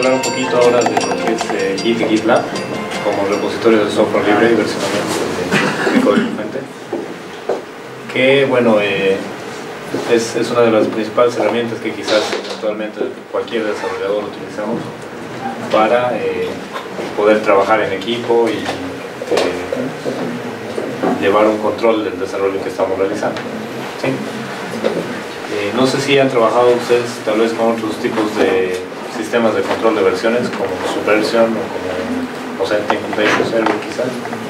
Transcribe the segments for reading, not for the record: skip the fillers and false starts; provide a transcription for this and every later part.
hablar un poquito ahora de lo que es Git y GitLab como repositorio de software libre y versionamiento de código fuente, que bueno, es una de las principales herramientas que quizás actualmente cualquier desarrollador utilizamos para poder trabajar en equipo y llevar un control del desarrollo que estamos realizando, ¿sí? No sé si han trabajado ustedes tal vez con otros tipos de sistemas de control de versiones como Subversion o Setting Base Server quizás.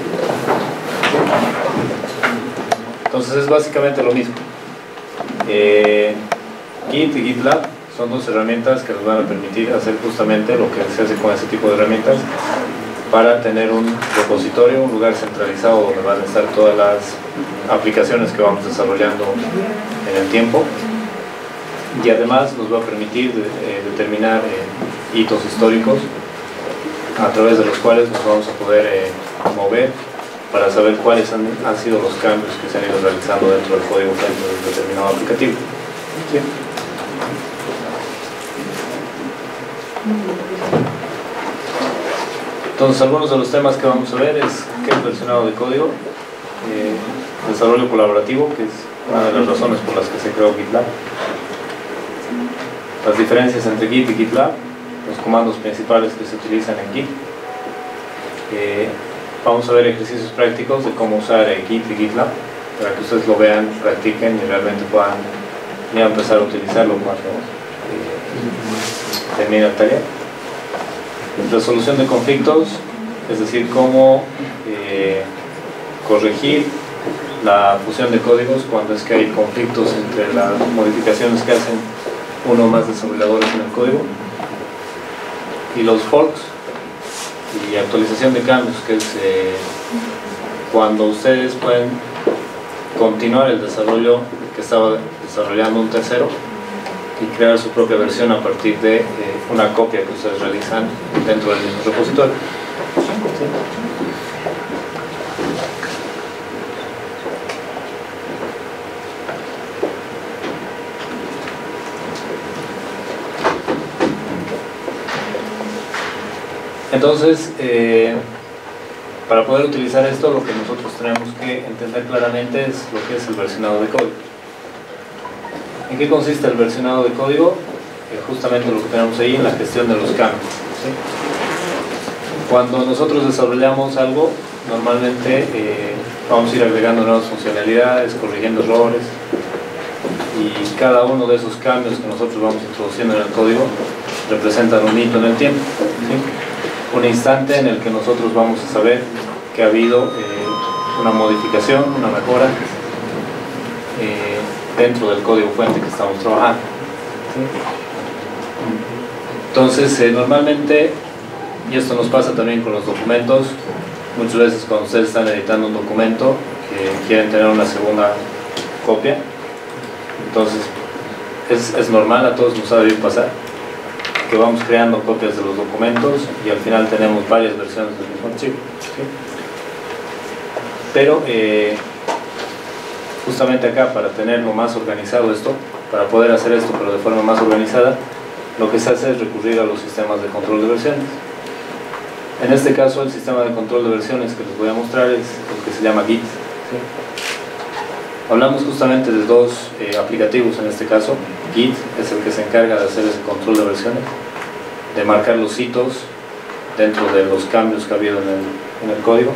Entonces es básicamente lo mismo. Git y GitLab son dos herramientas que nos van a permitir hacer justamente lo que se hace con ese tipo de herramientas para tener un repositorio, un lugar centralizado donde van a estar todas las aplicaciones que vamos desarrollando en el tiempo, y además nos va a permitir determinar hitos históricos a través de los cuales nos vamos a poder mover para saber cuáles han sido los cambios que se han ido realizando dentro del código fuente del determinado aplicativo. ¿Sí? Entonces, algunos de los temas que vamos a ver es qué es versionado de código, desarrollo colaborativo, que es una de las razones por las que se creó GitLab, las diferencias entre Git y GitLab, los comandos principales que se utilizan en Git. Vamos a ver ejercicios prácticos de cómo usar Git y GitLab para que ustedes lo vean, practiquen y realmente puedan ya empezar a utilizarlo cuando termine la tarea. Resolución de conflictos, es decir, cómo corregir la fusión de códigos cuando es que hay conflictos entre las modificaciones que hacen uno o más desarrolladores en el código, y los forks y actualización de cambios, que es cuando ustedes pueden continuar el desarrollo que estaba desarrollando un tercero y crear su propia versión a partir de una copia que ustedes realizan dentro del mismo repositorio. ¿Sí? Entonces, para poder utilizar esto, lo que nosotros tenemos que entender claramente es lo que es el versionado de código. ¿En qué consiste el versionado de código? Justamente lo que tenemos ahí en la gestión de los cambios, ¿sí? Cuando nosotros desarrollamos algo, normalmente vamos a ir agregando nuevas funcionalidades, corrigiendo errores, y cada uno de esos cambios que nosotros vamos introduciendo en el código representan un hito en el tiempo, ¿sí? Un instante en el que nosotros vamos a saber que ha habido una modificación, una mejora dentro del código fuente que estamos trabajando, ¿sí? Entonces, normalmente, y esto nos pasa también con los documentos, muchas veces cuando ustedes están editando un documento que quieren tener una segunda copia, entonces es normal, a todos nos ha debido pasar que vamos creando copias de los documentos y al final tenemos varias versiones del mismo archivo, ¿sí? Pero justamente acá, para tenerlo más organizado esto, para poder hacer esto pero de forma más organizada, lo que se hace es recurrir a los sistemas de control de versiones. En este caso, el sistema de control de versiones que les voy a mostrar es el que se llama Git, ¿sí? Hablamos justamente de dos aplicativos en este caso. Git es el que se encarga de hacer ese control de versiones, de marcar los hitos dentro de los cambios que ha habido en el código,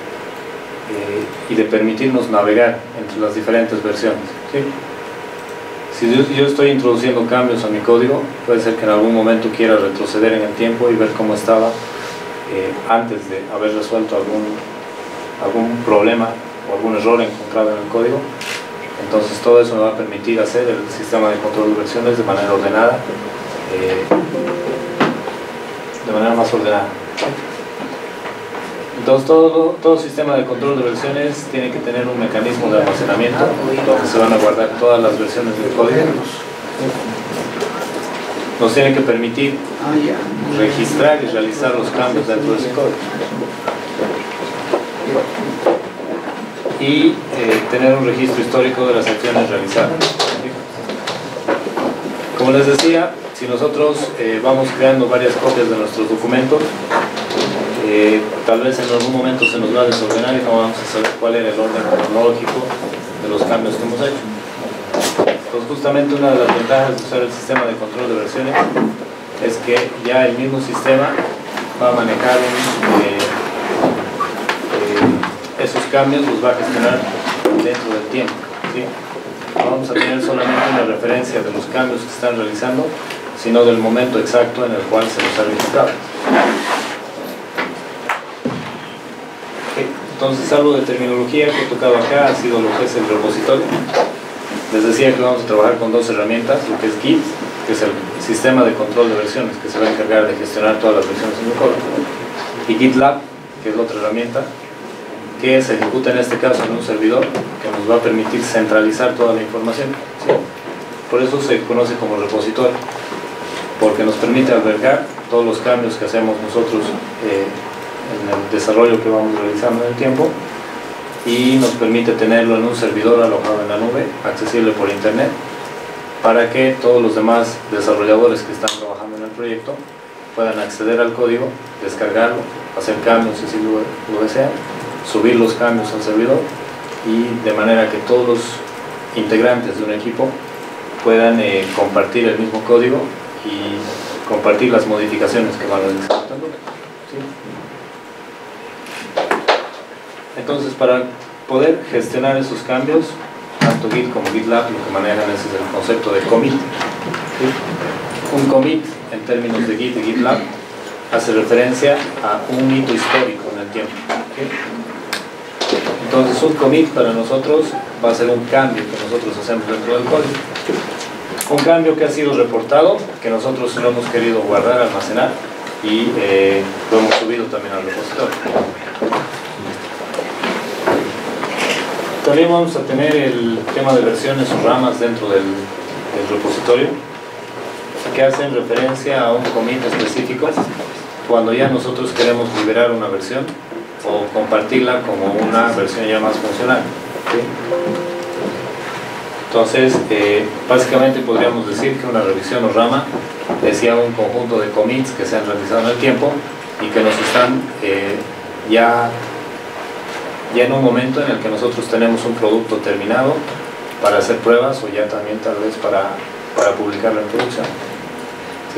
y de permitirnos navegar entre las diferentes versiones, ¿sí? Si yo estoy introduciendo cambios a mi código, puede ser que en algún momento quiera retroceder en el tiempo y ver cómo estaba antes de haber resuelto algún problema o algún error encontrado en el código. Entonces todo eso me va a permitir hacer el sistema de control de versiones de manera ordenada, de manera más ordenada. Entonces todo sistema de control de versiones tiene que tener un mecanismo de almacenamiento donde se van a guardar todas las versiones del código. Nos tiene que permitir registrar y realizar los cambios dentro de ese código. Y tener un registro histórico de las acciones realizadas. Como les decía, si nosotros vamos creando varias copias de nuestros documentos, tal vez en algún momento se nos va a desordenar y no vamos a saber cuál era el orden cronológico de los cambios que hemos hecho. Entonces, justamente una de las ventajas de usar el sistema de control de versiones es que ya el mismo sistema va a manejar esos cambios, los va a gestionar dentro del tiempo, ¿sí? No vamos a tener solamente una referencia de los cambios que están realizando, sino del momento exacto en el cual se los ha registrado. Entonces, algo de terminología que he tocado acá ha sido lo que es el repositorio. Les decía que vamos a trabajar con dos herramientas, lo que es Git, que es el sistema de control de versiones, que se va a encargar de gestionar todas las versiones en el código, y GitLab, que es la otra herramienta, que se ejecuta en este caso en un servidor, que nos va a permitir centralizar toda la información, ¿sí? Por eso se conoce como repositorio, porque nos permite albergar todos los cambios que hacemos nosotros en el desarrollo que vamos realizando en el tiempo, y nos permite tenerlo en un servidor alojado en la nube, accesible por internet, para que todos los demás desarrolladores que están trabajando en el proyecto puedan acceder al código, descargarlo, hacer cambios si lo desean, subir los cambios al servidor, y de manera que todos los integrantes de un equipo puedan compartir el mismo código y compartir las modificaciones que van realizando. ¿Sí? Entonces, para poder gestionar esos cambios, tanto Git como GitLab lo que manejan es el concepto de commit, ¿sí? Un commit, en términos de Git y GitLab, hace referencia a un hito histórico en el tiempo, ¿sí? Entonces, un commit para nosotros va a ser un cambio que nosotros hacemos dentro del código, un cambio que ha sido reportado, que nosotros lo hemos querido guardar, almacenar, y lo hemos subido también al repositorio. También vamos a tener el tema de versiones o ramas dentro del repositorio, que hacen referencia a un commit específico cuando ya nosotros queremos liberar una versión o compartirla como una versión ya más funcional, ¿sí? Entonces, básicamente podríamos decir que una revisión o rama es ya un conjunto de commits que se han realizado en el tiempo y que nos están ya en un momento en el que nosotros tenemos un producto terminado para hacer pruebas, o ya también tal vez para publicarlo en producción, ¿sí?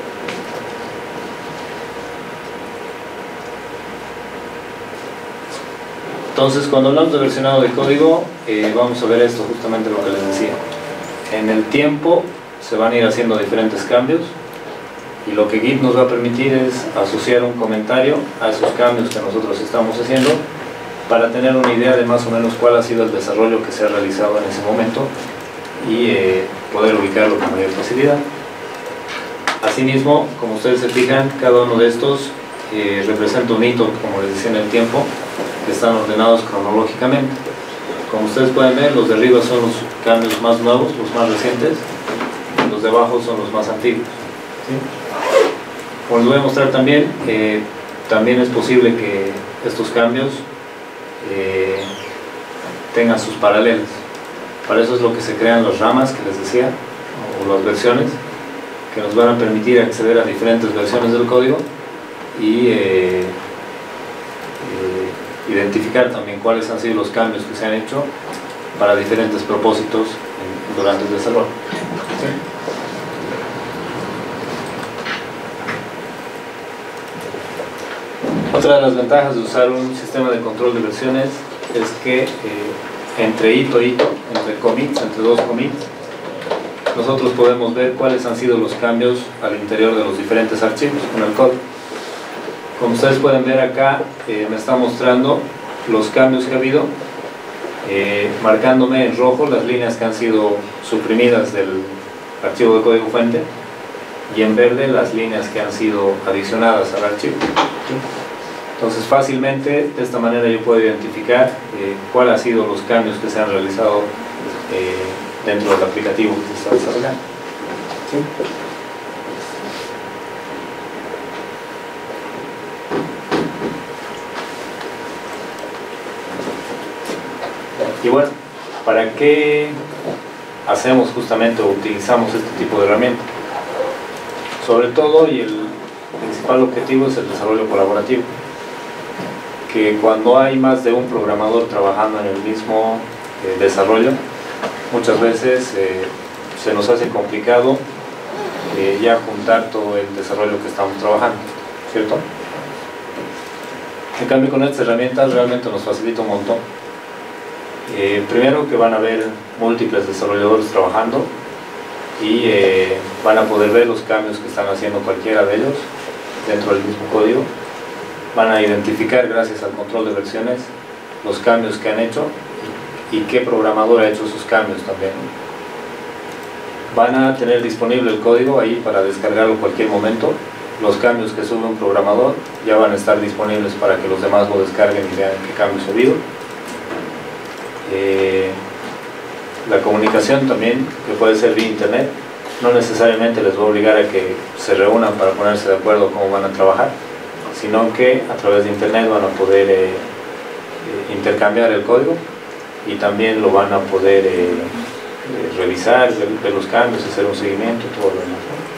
Entonces, cuando hablamos de versionado de código, vamos a ver esto, justamente lo que les decía. En el tiempo se van a ir haciendo diferentes cambios, y lo que Git nos va a permitir es asociar un comentario a esos cambios que nosotros estamos haciendo, para tener una idea de más o menos cuál ha sido el desarrollo que se ha realizado en ese momento y poder ubicarlo con mayor facilidad. Asimismo, como ustedes se fijan, cada uno de estos representa un hito, como les decía, en el tiempo, que están ordenados cronológicamente. Como ustedes pueden ver, los de arriba son los cambios más nuevos, los más recientes, y los de abajo son los más antiguos, ¿sí? Como les voy a mostrar también, también es posible que estos cambios tengan sus paralelos. Para eso es lo que se crean las ramas que les decía, o las versiones, que nos van a permitir acceder a diferentes versiones del código y identificar también cuáles han sido los cambios que se han hecho para diferentes propósitos durante el desarrollo, ¿sí? Otra de las ventajas de usar un sistema de control de versiones es que entre hito e hito, entre commits, entre dos commits, nosotros podemos ver cuáles han sido los cambios al interior de los diferentes archivos en el código. Como ustedes pueden ver acá, me está mostrando los cambios que ha habido, marcándome en rojo las líneas que han sido suprimidas del archivo de código fuente, y en verde las líneas que han sido adicionadas al archivo. Entonces, fácilmente de esta manera yo puedo identificar cuáles han sido los cambios que se han realizado dentro del aplicativo que se está desarrollando, ¿sí? Y bueno, ¿para qué hacemos justamente o utilizamos este tipo de herramienta? Sobre todo, y el principal objetivo es el desarrollo colaborativo, que cuando hay más de un programador trabajando en el mismo desarrollo, muchas veces se nos hace complicado ya juntar todo el desarrollo que estamos trabajando, ¿cierto? En cambio, con estas herramientas realmente nos facilita un montón. Primero, que van a haber múltiples desarrolladores trabajando y van a poder ver los cambios que están haciendo cualquiera de ellos dentro del mismo código. Van a identificar, gracias al control de versiones, los cambios que han hecho y qué programador ha hecho esos cambios también. Van a tener disponible el código ahí para descargarlo en cualquier momento. Los cambios que sube un programador ya van a estar disponibles para que los demás lo descarguen y vean qué cambios ha habido. La comunicación también, que puede ser vía internet, no necesariamente les va a obligar a que se reúnan para ponerse de acuerdo cómo van a trabajar, sino que a través de internet van a poder intercambiar el código y también lo van a poder revisar, ver los cambios, hacer un seguimiento, todo lo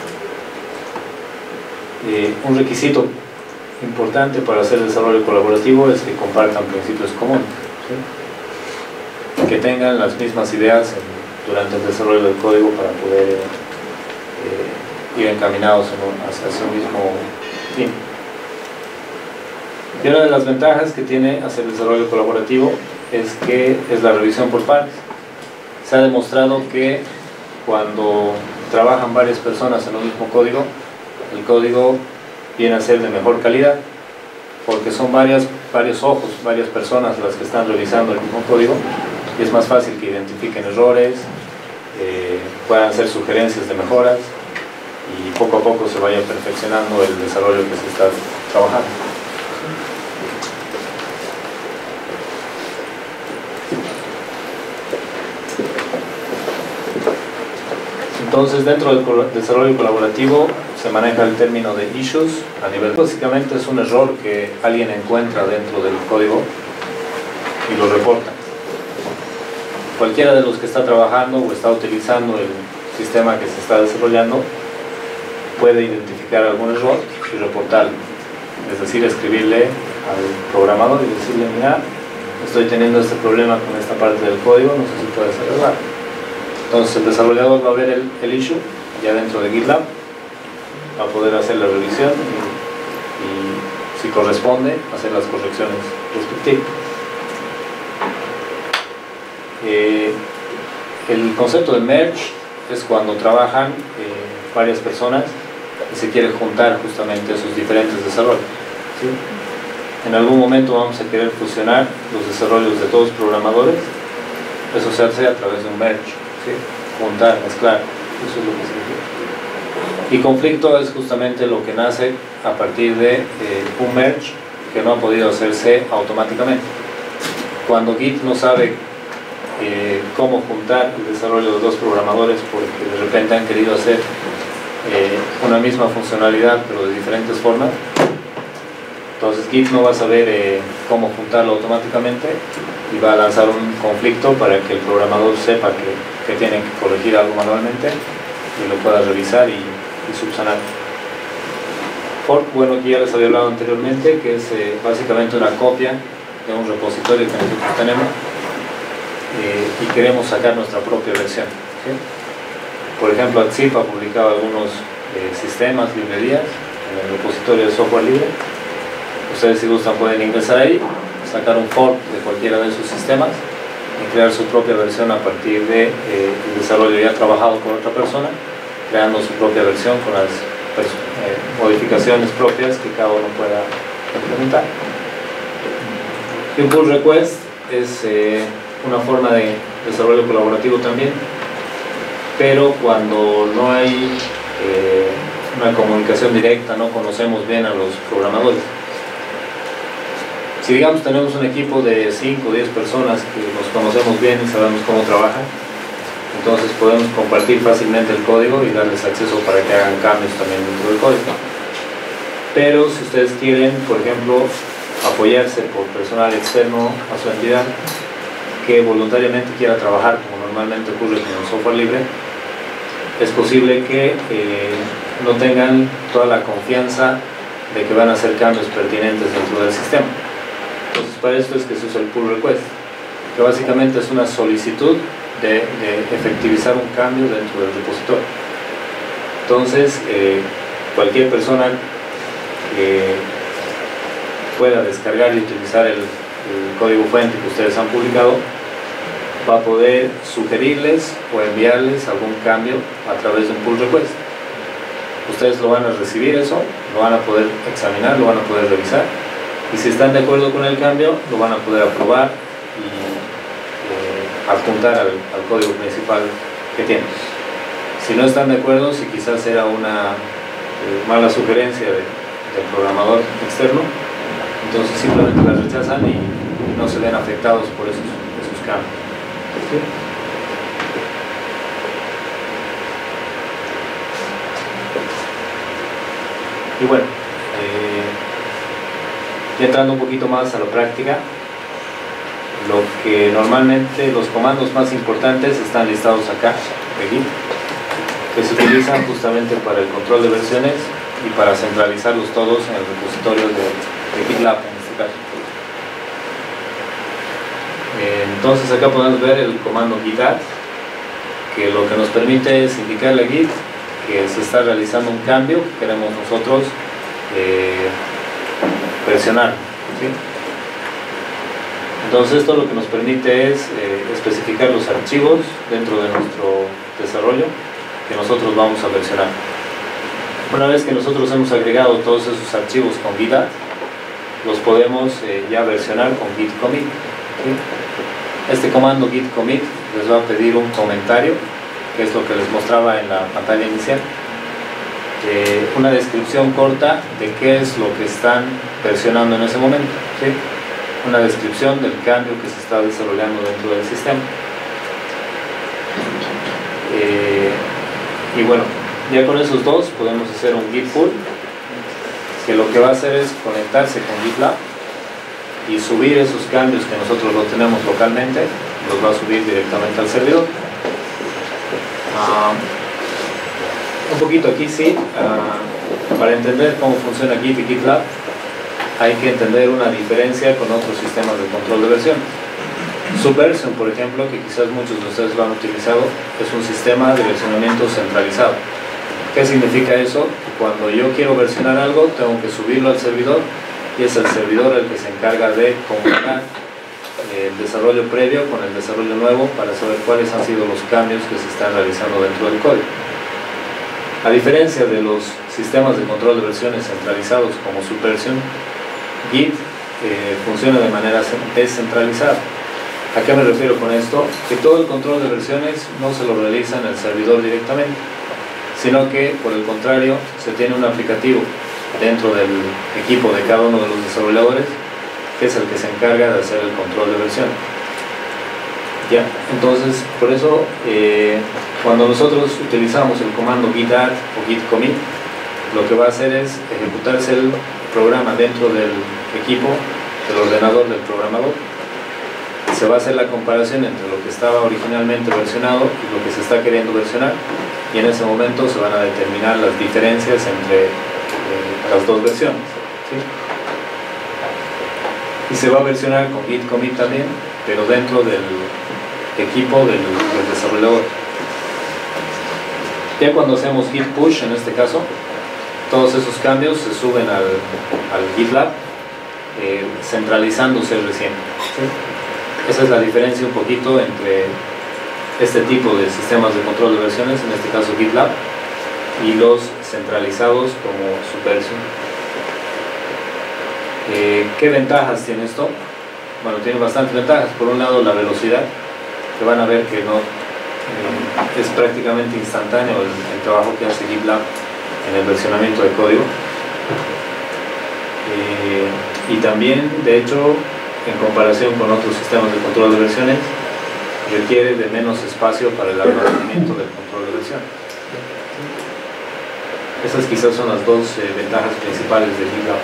demás. Un requisito importante para hacer desarrollo colaborativo es que compartan principios comunes, ¿sí? Que tengan las mismas ideas durante el desarrollo del código para poder ir encaminados hacia un mismo fin. Y una de las ventajas que tiene hacer desarrollo colaborativo es que es la revisión por pares. Se ha demostrado que cuando trabajan varias personas en un mismo código, el código viene a ser de mejor calidad, porque son varios ojos, varias personas las que están revisando el mismo código, y es más fácil que identifiquen errores, puedan hacer sugerencias de mejoras, y poco a poco se vaya perfeccionando el desarrollo que se está trabajando. Entonces, dentro del desarrollo colaborativo se maneja el término de issues a nivel. Básicamente es un error que alguien encuentra dentro del código y lo reporta. Cualquiera de los que está trabajando o está utilizando el sistema que se está desarrollando puede identificar algún error y reportarlo. Es decir, escribirle al programador y decirle: mira, estoy teniendo este problema con esta parte del código, no sé si puedes arreglar. Entonces el desarrollador va a ver el issue ya dentro de GitLab, va a poder hacer la revisión y si corresponde, hacer las correcciones respectivas. El concepto de merge es cuando trabajan varias personas y se quiere juntar justamente esos diferentes desarrollos, ¿sí? En algún momento vamos a querer fusionar los desarrollos de todos los programadores. Eso se hace a través de un merge, ¿sí? Juntar, mezclar, eso es lo que significa. Y conflicto es justamente lo que nace a partir de un merge que no ha podido hacerse automáticamente. Cuando Git no sabe cómo juntar el desarrollo de dos programadores porque de repente han querido hacer una misma funcionalidad pero de diferentes formas, entonces Git no va a saber cómo juntarlo automáticamente y va a lanzar un conflicto para que el programador sepa que tiene que corregir algo manualmente y lo pueda revisar y subsanar. Fork, bueno, aquí ya les había hablado anteriormente, que es básicamente una copia de un repositorio que nosotros tenemos y queremos sacar nuestra propia versión, ¿sí? Por ejemplo, ATSIP ha publicado algunos sistemas, librerías en el repositorio de software libre. Ustedes, si gustan, pueden ingresar ahí, sacar un fork de cualquiera de esos sistemas y crear su propia versión a partir del desarrollo ya trabajado por otra persona, creando su propia versión con las modificaciones propias que cada uno pueda implementar. Y un pull request es una forma de desarrollo colaborativo también, pero cuando no hay una comunicación directa, no conocemos bien a los programadores. Si digamos tenemos un equipo de 5 o 10 personas que nos conocemos bien y sabemos cómo trabajan, entonces podemos compartir fácilmente el código y darles acceso para que hagan cambios también dentro del código. Pero si ustedes quieren, por ejemplo, apoyarse por personal externo a su entidad que voluntariamente quiera trabajar, como normalmente ocurre con el software libre, es posible que no tengan toda la confianza de que van a hacer cambios pertinentes dentro del sistema. Entonces, para esto es que se usa el pull request, que básicamente es una solicitud de efectivizar un cambio dentro del repositorio. Entonces, cualquier persona que pueda descargar y utilizar el código fuente que ustedes han publicado va a poder sugerirles o enviarles algún cambio a través de un pull request. Ustedes lo van a recibir eso, lo van a poder examinar, lo van a poder revisar, y si están de acuerdo con el cambio lo van a poder aprobar y adjuntar al código principal que tienen. Si no están de acuerdo, si quizás era una mala sugerencia del programador externo, entonces simplemente la rechazan y no se ven afectados por esos cambios. ¿Sí? Y bueno, ya entrando un poquito más a la práctica, lo que normalmente los comandos más importantes están listados acá de Git, que se utilizan justamente para el control de versiones y para centralizarlos todos en el repositorio de GitLab en este caso. Entonces acá podemos ver el comando git add, que lo que nos permite es indicarle a Git que se está realizando un cambio que queremos nosotros versionar, ¿sí? Entonces esto lo que nos permite es especificar los archivos dentro de nuestro desarrollo que nosotros vamos a versionar. Una vez que nosotros hemos agregado todos esos archivos con git add, los podemos ya versionar con git commit, ¿sí? Este comando git commit les va a pedir un comentario, que es lo que les mostraba en la pantalla inicial, una descripción corta de qué es lo que están versionando en ese momento, ¿sí? Una descripción del cambio que se está desarrollando dentro del sistema. Y bueno, ya con esos dos podemos hacer un git pull, que lo que va a hacer es conectarse con GitLab y subir esos cambios que nosotros lo tenemos localmente, los va a subir directamente al servidor. Un poquito aquí sí, para entender cómo funciona Git y GitLab hay que entender una diferencia con otros sistemas de control de versión. Subversion, por ejemplo, que quizás muchos de ustedes lo han utilizado, es un sistema de versionamiento centralizado. ¿Qué significa eso? Que cuando yo quiero versionar algo, tengo que subirlo al servidor, y es el servidor el que se encarga de comunicar el desarrollo previo con el desarrollo nuevo para saber cuáles han sido los cambios que se están realizando dentro del código. A diferencia de los sistemas de control de versiones centralizados como Subversion, Git funciona de manera descentralizada. ¿A qué me refiero con esto? Que todo el control de versiones no se lo realiza en el servidor directamente, sino que, por el contrario, se tiene un aplicativo dentro del equipo de cada uno de los desarrolladores que es el que se encarga de hacer el control de versión. Ya, entonces, por eso, cuando nosotros utilizamos el comando git add o git commit, lo que va a hacer es ejecutarse el programa dentro del equipo, del ordenador del programador. Se va a hacer la comparación entre lo que estaba originalmente versionado y lo que se está queriendo versionar, y en ese momento se van a determinar las diferencias entre las dos versiones, ¿sí? Y se va a versionar con git commit también, pero dentro del equipo del desarrollador. Ya cuando hacemos git push, en este caso, todos esos cambios se suben al GitLab, centralizándose recién, ¿sí? Esa es la diferencia un poquito entre este tipo de sistemas de control de versiones, en este caso GitLab, y los centralizados como Subversion. ¿Qué ventajas tiene esto? Bueno, tiene bastantes ventajas. Por un lado, la velocidad, que van a ver que no es prácticamente instantáneo el trabajo que hace GitLab en el versionamiento de código. Y también, de hecho, en comparación con otros sistemas de control de versiones, requiere de menos espacio para el almacenamiento del control de versiones. Esas quizás son las dos ventajas principales de GitLab.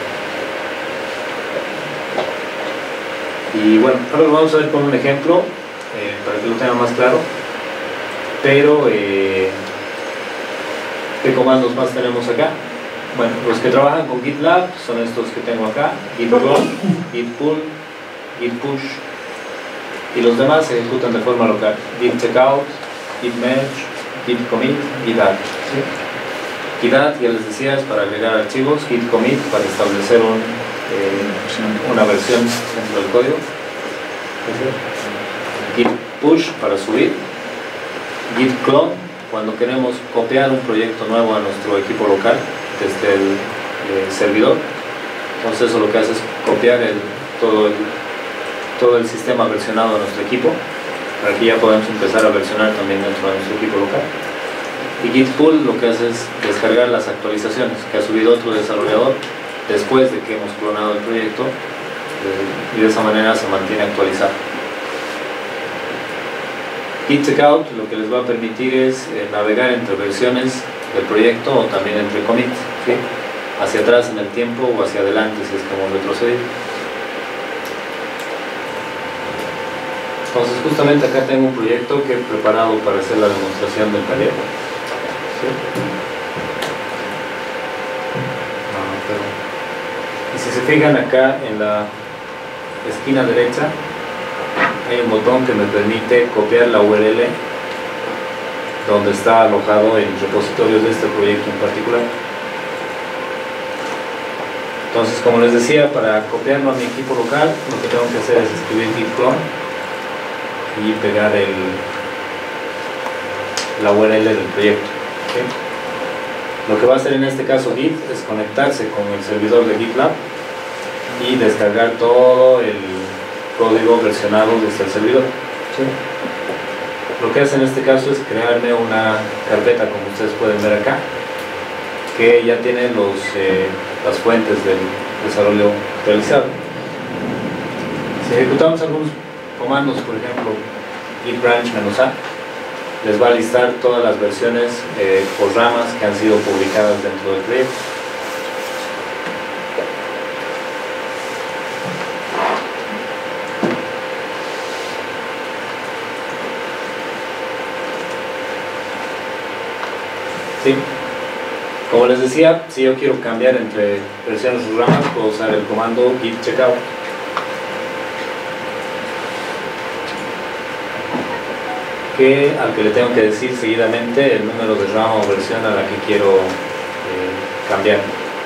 Y bueno, ahora lo vamos a ver con un ejemplo para que lo tengan más claro. Pero, ¿qué ¿Qué comandos más tenemos acá? Bueno, los que trabajan con GitLab son estos que tengo acá: git run, git pull, git push, y los demás se ejecutan de forma local: git checkout, git merge, git commit, git add. ¿Sí? Git add, ya les decía, es para agregar archivos; git commit para establecer una versión dentro del código; git push para subir; git clone cuando queremos copiar un proyecto nuevo a nuestro equipo local desde el servidor. Entonces eso lo que hace es copiar todo el sistema versionado a nuestro equipo, para que ya podamos empezar a versionar también dentro de nuestro equipo local. Y git pull lo que hace es descargar las actualizaciones que ha subido otro desarrollador después de que hemos clonado el proyecto, y de esa manera se mantiene actualizado. Git checkout lo que les va a permitir es navegar entre versiones del proyecto, o también entre commits, ¿sí? Hacia atrás en el tiempo o hacia adelante si es que hemos retrocedido. Entonces justamente acá tengo un proyecto que he preparado para hacer la demostración del taller. ¿Sí? Y si se fijan acá en la esquina derecha hay un botón que me permite copiar la URL donde está alojado el repositorio de este proyecto en particular. Entonces, como les decía, para copiarlo a mi equipo local, lo que tengo que hacer es escribir git clone y pegar la URL del proyecto. ¿Sí? Lo que va a hacer en este caso Git es conectarse con el servidor de GitLab y descargar todo el código versionado desde el servidor. ¿Sí? Lo que hace en este caso es crearme una carpeta, como ustedes pueden ver acá, que ya tiene las fuentes del desarrollo realizado. Si ejecutamos algunos comandos, por ejemplo git branch -a, les va a listar todas las versiones por ramas que han sido publicadas dentro del proyecto. ¿Sí? Como les decía, si yo quiero cambiar entre versiones o ramas, puedo usar el comando git checkout. Al que le tengo que decir seguidamente el número de rama o versión a la que quiero cambiar.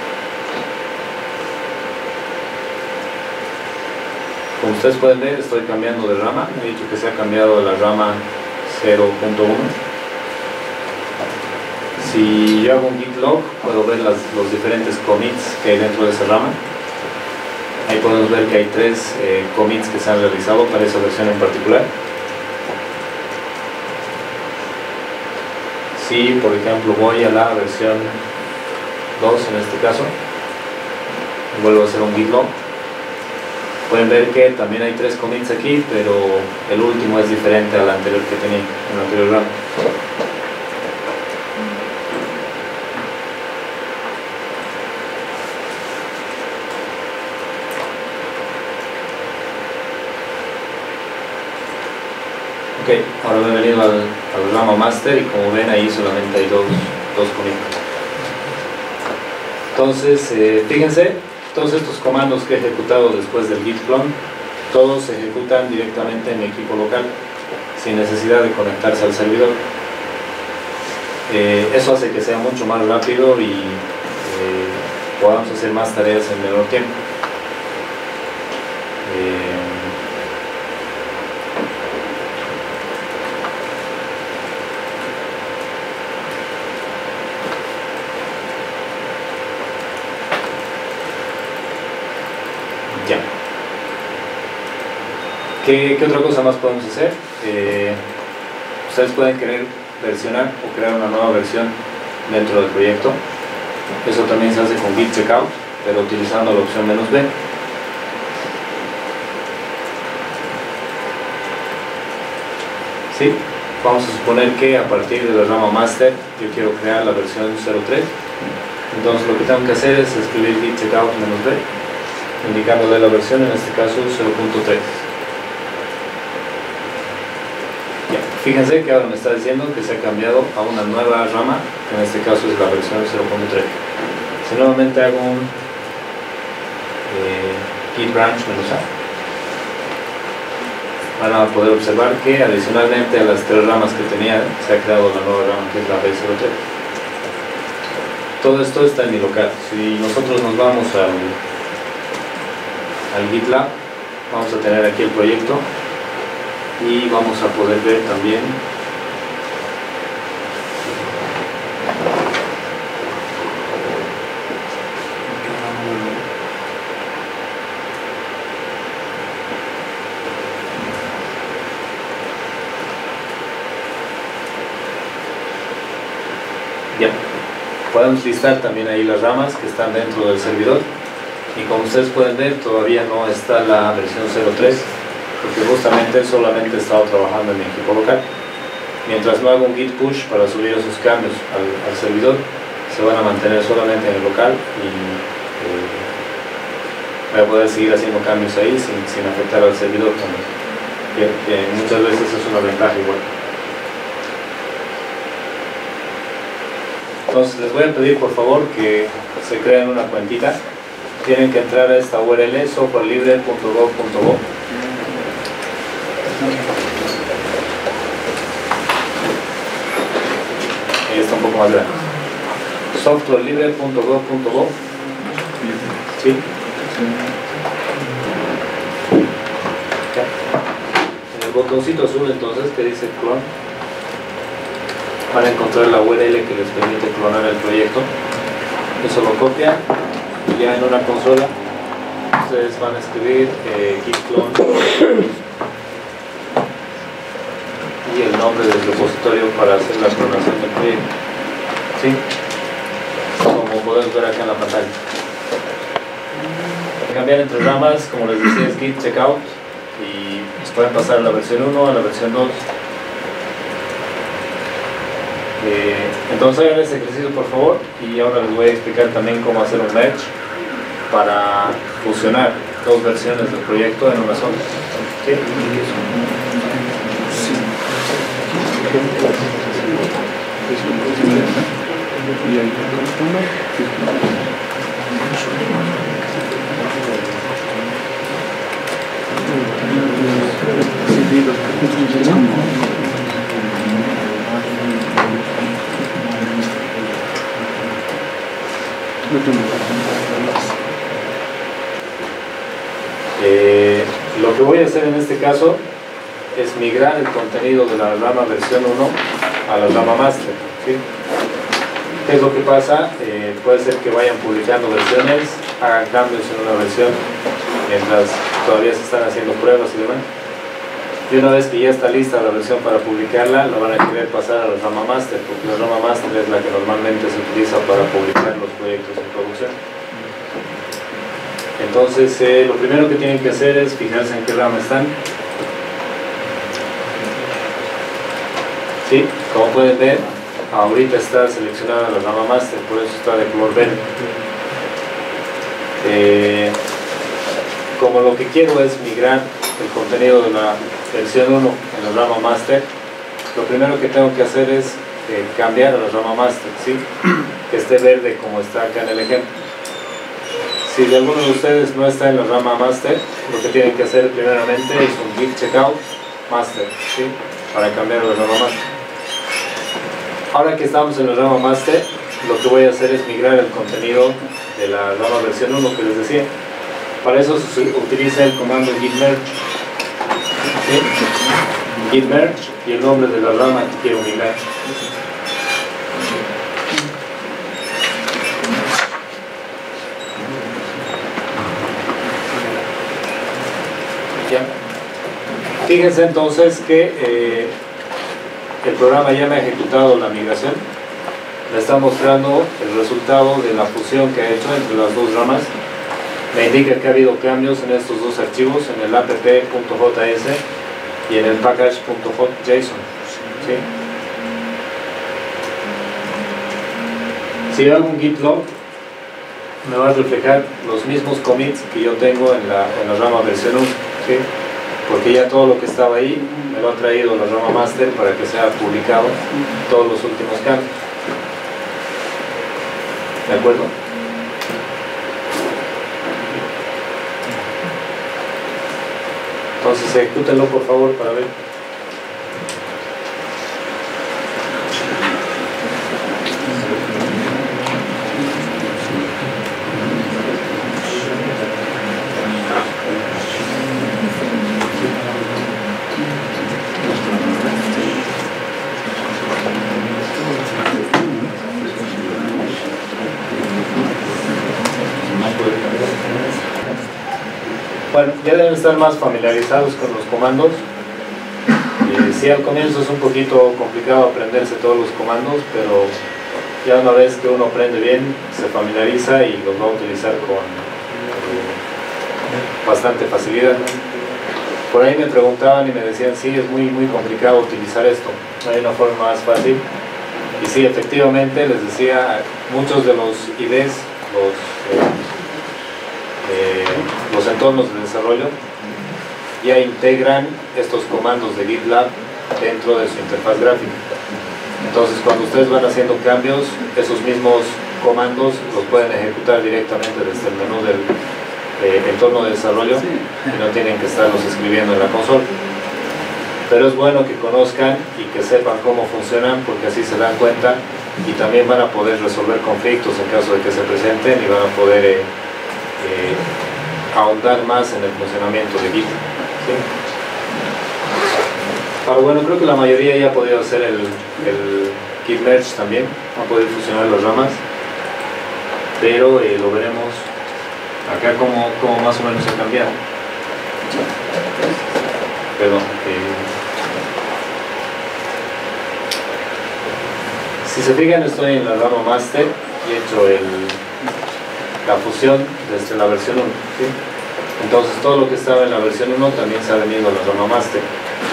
Como ustedes pueden ver, estoy cambiando de rama. He dicho que se ha cambiado a la rama 0.1. Si yo hago un git log, puedo ver los diferentes commits que hay dentro de esa rama. Ahí podemos ver que hay 3 commits que se han realizado para esa versión en particular. Si, por ejemplo, voy a la versión 2, en este caso, y vuelvo a hacer un git log, pueden ver que también hay 3 commits aquí, pero el último es diferente al anterior que tenía en el anterior rama. Ok, ahora me he venido al rama master y como ven ahí solamente hay dos commits. Entonces, fíjense, todos estos comandos que he ejecutado después del git clone, todos se ejecutan directamente en mi equipo local, sin necesidad de conectarse al servidor. Eso hace que sea mucho más rápido y podamos hacer más tareas en menor tiempo. Ya. ¿Qué otra cosa más podemos hacer? Ustedes pueden querer versionar o crear una nueva versión dentro del proyecto. Eso también se hace con git checkout, pero utilizando la opción "-b". ¿Sí? Vamos a suponer que a partir de la rama master yo quiero crear la versión 03. Entonces lo que tengo que hacer es escribir git checkout "-b", indicándole la versión, en este caso 0.3. Ya. Fíjense que ahora me está diciendo que se ha cambiado a una nueva rama, que en este caso es la versión 0.3. Si nuevamente hago un git branch -a, van a poder observar que adicionalmente a las 3 ramas que tenía, se ha creado la nueva rama que es la B03. Todo esto está en mi local. Si nosotros nos vamos al GitLab, vamos a tener aquí el proyecto y vamos a poder ver también podemos listar también ahí las ramas que están dentro del servidor, y como ustedes pueden ver todavía no está la versión 03 porque justamente solamente he estado trabajando en mi equipo local. Mientras no haga un git push para subir esos cambios al servidor, se van a mantener solamente en el local y voy a poder seguir haciendo cambios ahí sin afectar al servidor también, que muchas veces es una ventaja igual. Entonces les voy a pedir por favor que se creen una cuentita. Tienen que entrar a esta URL softwarelibre.gov.bo. Ahí está un poco más grande. softwarelibre.gov.bo. ¿Sí? En el botoncito azul entonces que dice clon, van a encontrar la URL que les permite clonar el proyecto. Eso lo copian y ya en una consola ustedes van a escribir git clone y el nombre del repositorio para hacer la clonación del proyecto. ¿Sí? Como podemos ver acá en la pantalla. Cambiar entre ramas, como les decía, es git checkout y pueden pasar a la versión 1 a la versión 2. Entonces hagan ese ejercicio por favor, y ahora les voy a explicar también cómo hacer un merge para fusionar 2 versiones del proyecto en una sola. ¿Sí? Lo que voy a hacer en este caso es migrar el contenido de la rama versión 1 a la rama master. ¿Sí? ¿Qué es lo que pasa? Puede ser que vayan publicando versiones, hagan cambios en una versión mientras todavía se están haciendo pruebas y demás. Y una vez que ya está lista la versión para publicarla, la van a querer pasar a la rama master, porque la rama master es la que normalmente se utiliza para publicar los proyectos en producción. Entonces, lo primero que tienen que hacer es fijarse en qué rama están. ¿Sí? Como pueden ver, ahorita está seleccionada la rama master, por eso está de color verde. Como lo que quiero es migrar el contenido de la versión 1 en la rama master, lo primero que tengo que hacer es cambiar a la rama master, ¿sí? Que esté verde como está acá en el ejemplo. Si de alguno de ustedes no está en la rama master, lo que tienen que hacer primeramente es un git checkout master, ¿sí? Para cambiar a la rama master. Ahora que estamos en la rama master, lo que voy a hacer es migrar el contenido de la rama versión 1 que les decía. Para eso se utiliza el comando git merge. ¿Sí? Git merge y el nombre de la rama que quiero migrar. ¿Ya? Fíjense entonces que el programa ya me ha ejecutado la migración. Me está mostrando el resultado de la fusión que ha hecho entre las 2 ramas. Me indica que ha habido cambios en estos 2 archivos, en el app.js y en el package.json. ¿Sí? Si hago un git log, me va a reflejar los mismos commits que yo tengo en la rama versión 1. ¿Sí? porque ya todo lo que estaba ahí me lo ha traído la rama master para que sea publicado todos los últimos cambios. ¿De acuerdo? Entonces ejecútenlo por favor para ver. Bueno, ya deben estar más familiarizados con los comandos. Sí, al comienzo es un poquito complicado aprenderse todos los comandos, pero ya una vez que uno aprende bien, se familiariza y los va a utilizar con bastante facilidad. Por ahí me preguntaban y me decían, sí, es muy complicado utilizar esto, no hay una forma más fácil. Y sí, efectivamente, les decía, muchos de los IDEs, los entornos de desarrollo, ya integran estos comandos de GitLab dentro de su interfaz gráfica. Entonces, cuando ustedes van haciendo cambios, esos mismos comandos los pueden ejecutar directamente desde el menú del entorno de desarrollo y no tienen que estarlos escribiendo en la consola. Pero es bueno que conozcan y que sepan cómo funcionan, porque así se dan cuenta y también van a poder resolver conflictos en caso de que se presenten y van a poder ahondar más en el funcionamiento de Git. ¿Sí? Ahora, bueno, creo que la mayoría ya ha podido hacer el Git Merge también, ha podido fusionar las ramas, pero lo veremos acá como más o menos ha cambiado. Perdón. Si se fijan, estoy en la rama master y he hecho la fusión desde la versión 1. ¿Sí? Entonces todo lo que estaba en la versión 1 también se ha venido a la rama master.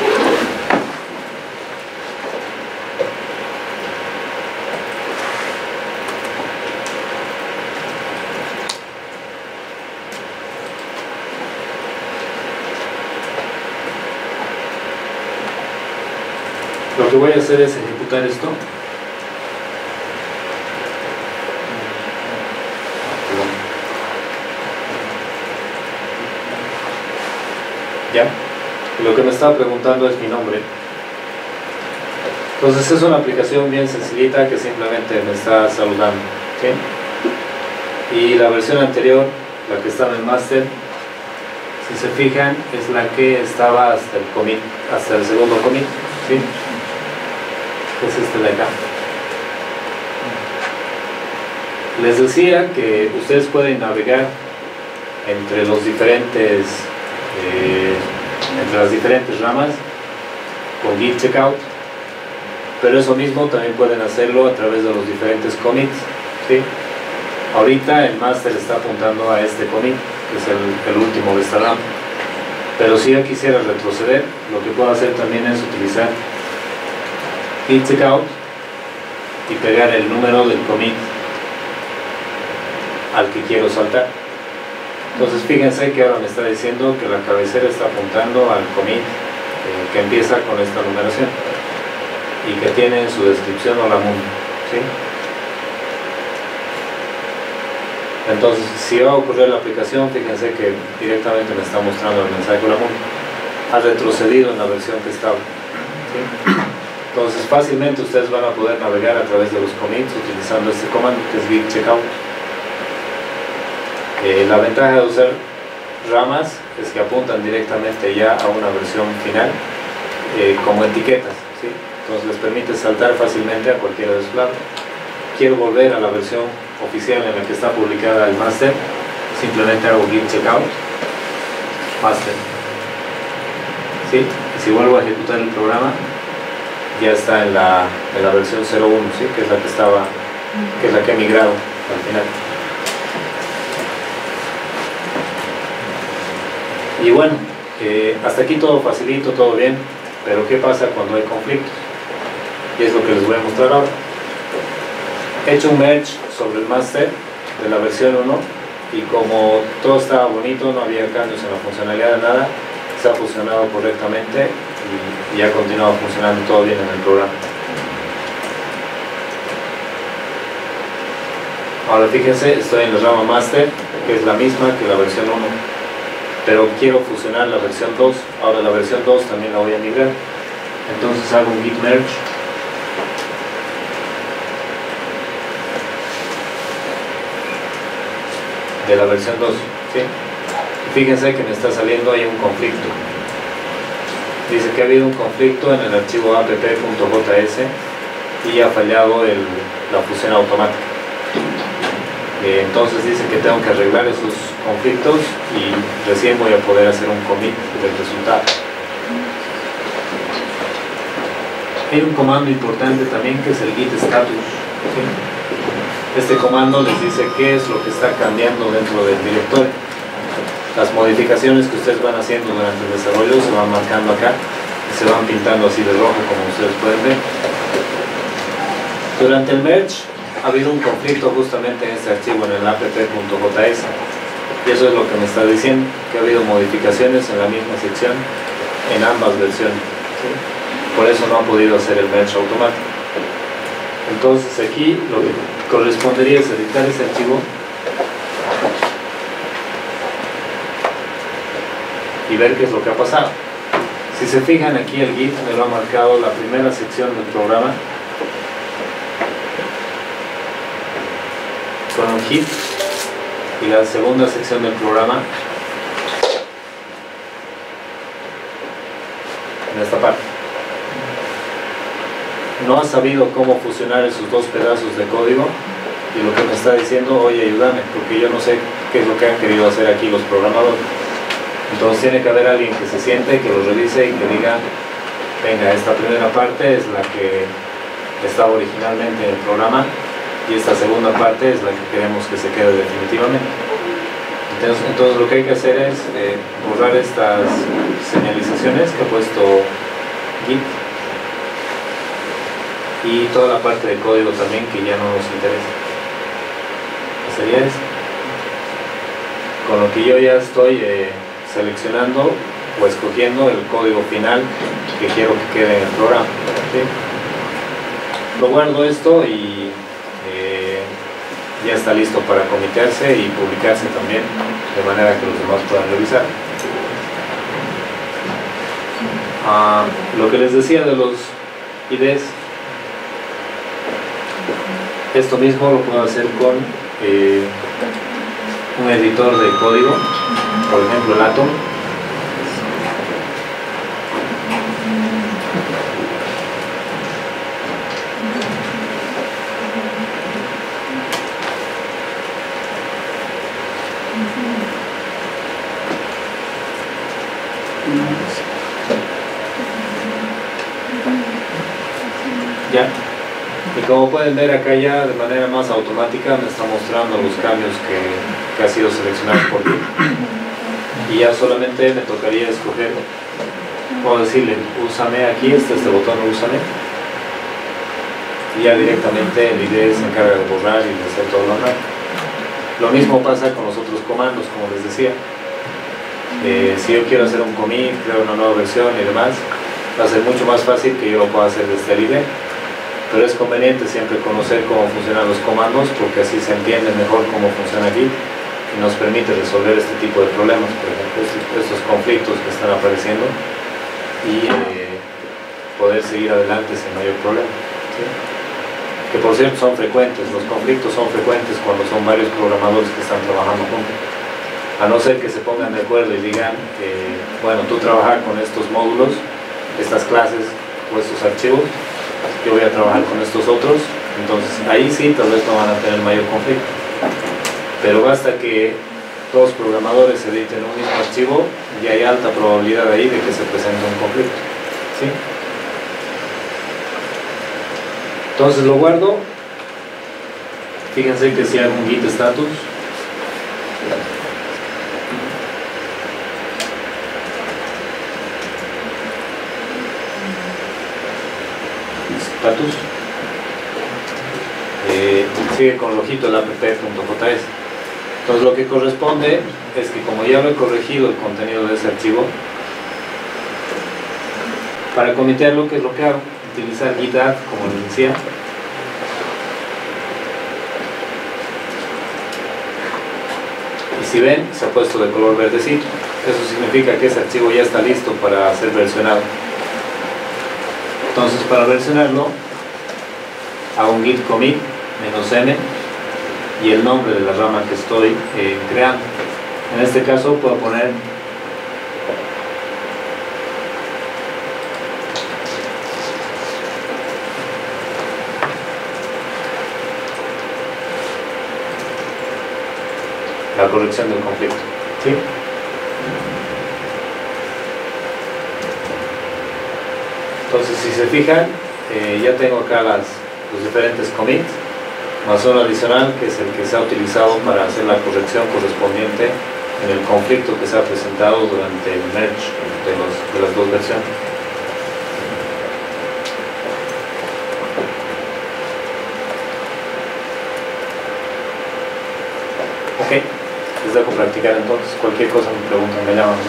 Lo que voy a hacer es ejecutar esto. ¿Ya? Lo que me estaba preguntando es mi nombre. Entonces es una aplicación bien sencillita que simplemente me está saludando. ¿Sí? Y la versión anterior, la que estaba en master, si se fijan, es la que estaba hasta el commit, hasta el segundo commit. ¿Sí? Es este de acá. Les decía que ustedes pueden navegar entre los diferentes entre las diferentes ramas con Git Checkout, pero eso mismo también pueden hacerlo a través de los diferentes commits. ¿Sí? Ahorita el master está apuntando a este commit, que es el último de esta rama, pero si yo quisiera retroceder, lo que puedo hacer también es utilizar Git Checkout y pegar el número del commit al que quiero saltar. Entonces fíjense que ahora me está diciendo que la cabecera está apuntando al commit que empieza con esta numeración y que tiene en su descripción Olamundo. ¿Sí? Entonces, si va a ocurrir la aplicación, fíjense que directamente me está mostrando el mensaje Olamundo. Ha retrocedido en la versión que estaba. ¿Sí? Entonces fácilmente ustedes van a poder navegar a través de los commits utilizando este comando que es Git Checkout. La ventaja de usar ramas es que apuntan directamente ya a una versión final como etiquetas. ¿Sí? Entonces les permite saltar fácilmente a cualquiera de sus lados. Quiero volver a la versión oficial en la que está publicada el master, simplemente hago Git Checkout master. ¿Sí? Y si vuelvo a ejecutar el programa, ya está en la versión 01, ¿sí? Que es la que estaba, que es la que he migrado al final. Y bueno, hasta aquí todo facilito, todo bien, pero ¿qué pasa cuando hay conflictos? Y es lo que les voy a mostrar ahora. He hecho un merge sobre el master de la versión 1 y como todo estaba bonito, no había cambios en la funcionalidad de nada, se ha fusionado correctamente y ha continuado funcionando todo bien en el programa. Ahora fíjense, estoy en la rama master, que es la misma que la versión 1, pero quiero fusionar la versión 2. Ahora la versión 2 también la voy a migrar, entonces hago un git merge de la versión 2, ¿sí? Fíjense que me está saliendo ahí un conflicto. Dice que ha habido un conflicto en el archivo app.js y ha fallado la fusión automática. Entonces dice que tengo que arreglar esos conflictos y recién voy a poder hacer un commit del resultado. Hay un comando importante también que es el git status, ¿sí? Este comando les dice qué es lo que está cambiando dentro del directorio. Las modificaciones que ustedes van haciendo durante el desarrollo se van marcando acá y se van pintando así de rojo, como ustedes pueden ver. Durante el merge ha habido un conflicto justamente en este archivo, en el app.js, y eso es lo que me está diciendo, que ha habido modificaciones en la misma sección en ambas versiones, ¿sí? Por eso no ha podido hacer el merge automático. Entonces aquí lo que correspondería es editar ese archivo y ver qué es lo que ha pasado. Si se fijan, aquí el git me lo ha marcado la primera sección del programa con un hit y la segunda sección del programa en esta parte. No ha sabido cómo fusionar esos dos pedazos de código y lo que me está diciendo, oye, ayúdame, porque yo no sé qué es lo que han querido hacer aquí los programadores. Entonces tiene que haber alguien que se siente, que lo revise y que diga, venga, esta primera parte es la que estaba originalmente en el programa y esta segunda parte es la que queremos que se quede definitivamente. Entonces lo que hay que hacer es borrar estas señalizaciones que ha puesto Git y toda la parte de código también que ya no nos interesa. ¿Qué sería eso? Con lo que yo ya estoy seleccionando o escogiendo el código final que quiero que quede en el programa, ¿sí? Lo guardo esto y ya está listo para comitearse y publicarse también, de manera que los demás puedan revisar. Lo que les decía de los IDs, esto mismo lo puedo hacer con un editor de código, por ejemplo el Atom. Ya, y como pueden ver acá ya de manera más automática me está mostrando los cambios que ha sido seleccionado por mí, y ya solamente me tocaría escoger, puedo decirle úsame aquí, este botón úsame, y ya directamente el IDE se encarga de borrar y de hacer todo lo demás. Lo mismo pasa con los otros comandos, como les decía. Si yo quiero hacer un commit, crear una nueva versión y demás, va a ser mucho más fácil que yo lo pueda hacer desde el IDE, pero es conveniente siempre conocer cómo funcionan los comandos, porque así se entiende mejor cómo funciona Git y nos permite resolver este tipo de problemas, por ejemplo estos conflictos que están apareciendo, y poder seguir adelante sin mayor problema, ¿sí? Que por cierto son frecuentes, los conflictos son frecuentes cuando son varios programadores que están trabajando juntos. A no ser que se pongan de acuerdo y digan, bueno, tú trabajas con estos módulos, estas clases o estos archivos, yo voy a trabajar con estos otros, entonces ahí sí tal vez no van a tener mayor conflicto. Pero basta que dos programadores editen un mismo archivo y hay alta probabilidad ahí de que se presente un conflicto, ¿sí? Entonces lo guardo. Fíjense que si hago un git status, sigue con el ojito el app.js. Entonces lo que corresponde es que como ya lo he corregido el contenido de ese archivo, Para comitearlo, ¿qué es lo que hago? Utilizar git add, como les decía. Y si ven, se ha puesto de color verdecito. Eso significa que ese archivo ya está listo para ser versionado. Entonces, para versionarlo, hago un git commit -m y el nombre de la rama que estoy creando. En este caso puedo poner la corrección del conflicto, ¿sí? Entonces, si se fijan, ya tengo acá los diferentes commits, más uno adicional que es el que se ha utilizado para hacer la corrección correspondiente en el conflicto que se ha presentado durante el merge de las dos versiones. Ok, les dejo practicar entonces. Cualquier cosa me preguntan, me llaman.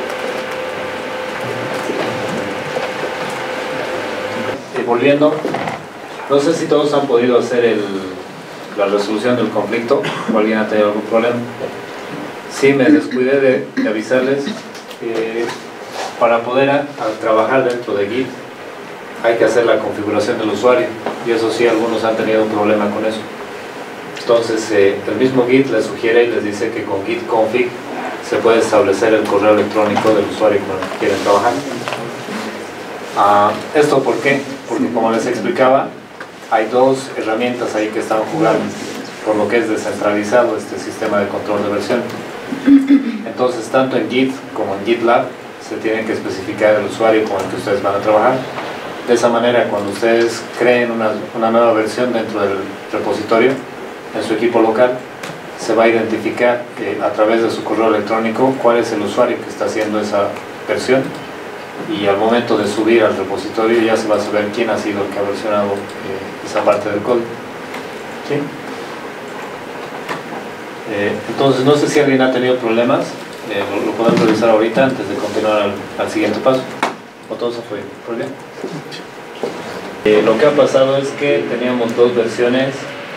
Volviendo, no sé si todos han podido hacer la resolución del conflicto o alguien ha tenido algún problema. Sí, me descuidé de avisarles que para poder trabajar dentro de Git hay que hacer la configuración del usuario, y eso sí, algunos han tenido un problema con eso. Entonces el mismo Git les sugiere y les dice que con git config se puede establecer el correo electrónico del usuario con el que quieren trabajar. ¿Esto por qué? Porque, como les explicaba, hay dos herramientas ahí que están jugando, por lo que es descentralizado este sistema de control de versión. Entonces, tanto en Git como en GitLab se tiene que especificar el usuario con el que ustedes van a trabajar. De esa manera, cuando ustedes creen una nueva versión dentro del repositorio en su equipo local, se va a identificar a través de su correo electrónico cuál es el usuario que está haciendo esa versión, y al momento de subir al repositorio ya se va a saber quién ha sido el que ha versionado esa parte del código. ¿Sí? Entonces, no sé si alguien ha tenido problemas, lo podemos revisar ahorita antes de continuar al siguiente paso. ¿O todo se fue? ¿Por bien? Lo que ha pasado es que teníamos dos versiones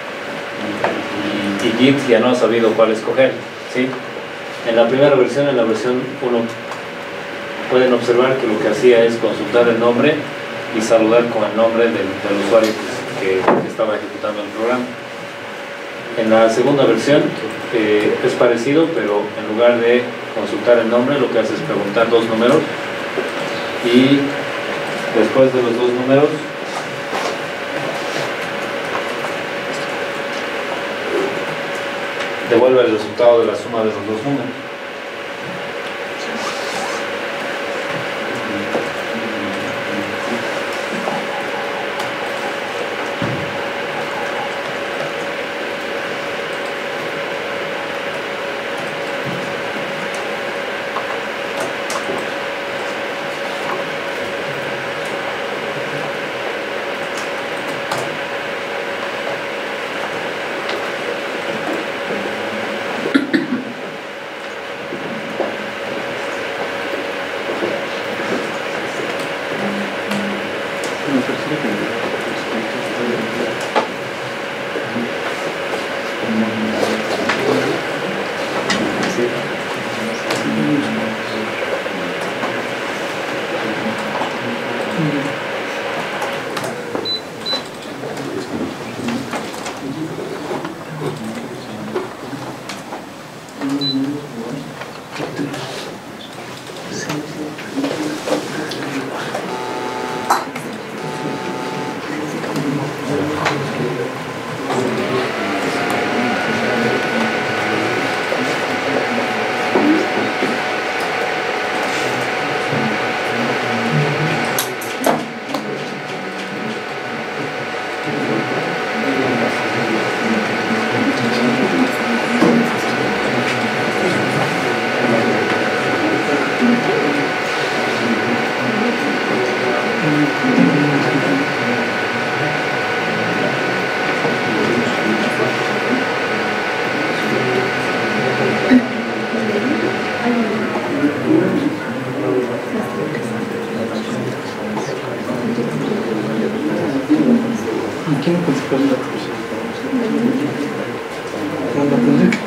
y Git ya no ha sabido cuál escoger, ¿sí? En la primera versión, en la versión 1, pueden observar que lo que hacía es consultar el nombre y saludar con el nombre del usuario que estaba ejecutando el programa. En la segunda versión es parecido, pero en lugar de consultar el nombre, lo que hace es preguntar dos números, y después de los dos números devuelve el resultado de la suma de los dos números.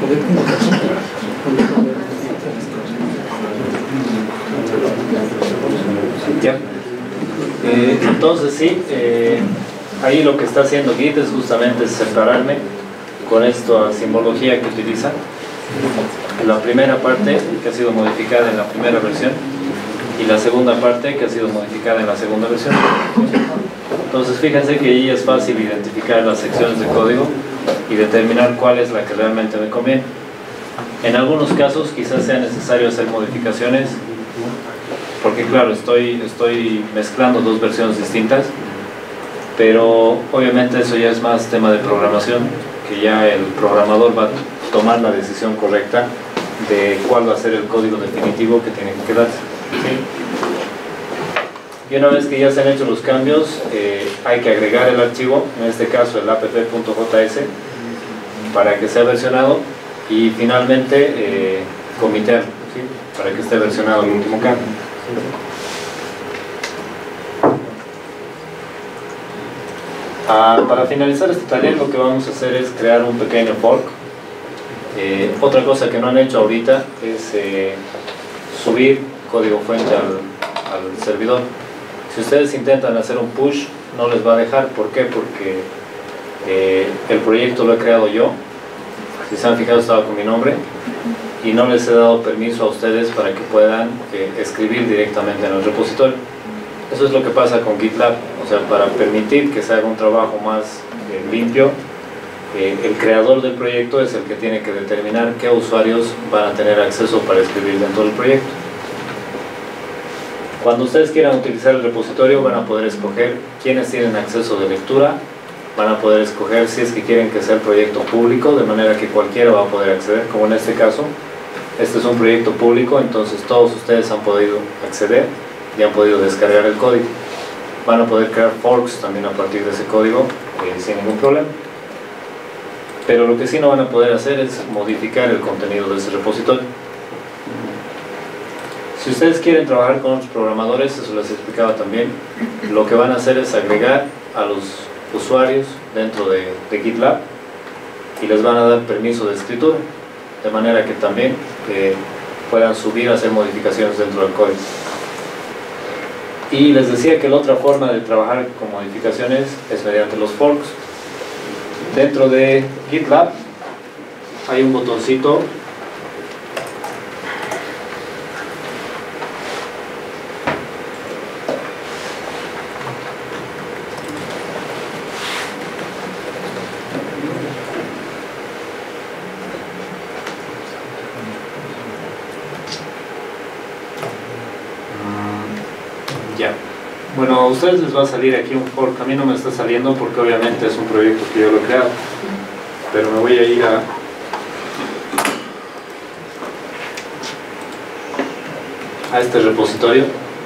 Ya. Entonces sí, ahí lo que está haciendo Git es justamente separarme con esta simbología que utiliza. La primera parte que ha sido modificada en la primera versión y la segunda parte que ha sido modificada en la segunda versión. Entonces fíjense que ahí es fácil identificar las secciones de código y determinar cuál es la que realmente me conviene. En algunos casos quizás sea necesario hacer modificaciones porque claro, estoy mezclando dos versiones distintas, pero obviamente eso ya es más tema de programación, que ya el programador va a tomar la decisión correcta de cuál va a ser el código definitivo que tiene que quedarse, ¿sí? Y una vez que ya se han hecho los cambios, hay que agregar el archivo, en este caso el app.js, para que sea versionado y finalmente comitear, ¿sí? Para que esté versionado el último cambio. Para finalizar este taller lo que vamos a hacer es crear un pequeño fork. Otra cosa que no han hecho ahorita es subir código fuente al servidor. Si ustedes intentan hacer un push, no les va a dejar. ¿Por qué? Porque el proyecto lo he creado yo. Si se han fijado, estaba con mi nombre y no les he dado permiso a ustedes para que puedan escribir directamente en el repositorio. Eso es lo que pasa con GitLab. O sea, para permitir que se haga un trabajo más limpio, el creador del proyecto es el que tiene que determinar qué usuarios van a tener acceso para escribir dentro del proyecto. Cuando ustedes quieran utilizar el repositorio van a poder escoger quiénes tienen acceso de lectura, van a poder escoger si es que quieren que sea el proyecto público, de manera que cualquiera va a poder acceder, como en este caso. Este es un proyecto público, entonces todos ustedes han podido acceder y han podido descargar el código. Van a poder crear forks también a partir de ese código sin ningún problema. Pero lo que sí no van a poder hacer es modificar el contenido de ese repositorio. Si ustedes quieren trabajar con otros programadores, eso les explicaba también, lo que van a hacer es agregar a los usuarios dentro de GitLab y les van a dar permiso de escritura, de manera que también puedan subir, hacer modificaciones dentro del código. Y les decía que la otra forma de trabajar con modificaciones es mediante los forks. Dentro de GitLab hay un botoncito ya. Bueno, a ustedes les va a salir aquí un fork. A mí no me está saliendo porque obviamente es un proyecto que yo lo he creado, pero me voy a ir a este repositorio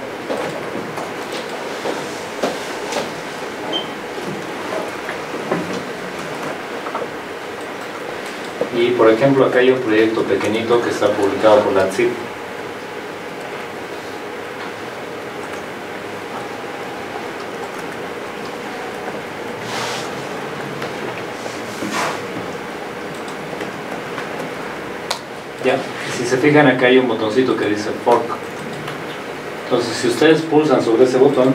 y por ejemplo acá hay un proyecto pequeñito que está publicado por la ZIP. Ya, si se fijan acá hay un botoncito que dice fork. Entonces si ustedes pulsan sobre ese botón,